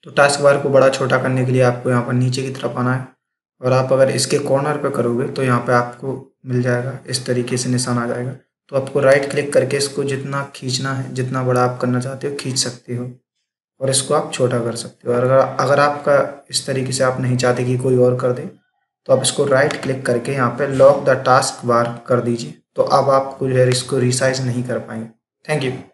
तो task bar को बड़ा छोटा करने के लिए आपको यहाँ पर नीचे की तरफ आना है और आप अगर इसके कॉर्नर पे करोगे तो यहाँ पे आपको मिल जाएगा, इस तरीके से निशान आ जाएगा। तो आपको राइट क्लिक करके इसको जितना खींचना है, जितना बड़ा आप करना चाहते हो खींच सकते हो और इसको आप छोटा कर सकते हो। और अगर आपका इस तरीके से आप नहीं चाहते कि कोई और कर दे तो आप इसको राइट क्लिक करके यहाँ पे लॉक द टास्क बार कर दीजिए। तो अब आप जो है इसको रिसाइज नहीं कर पाएंगे। Thank you.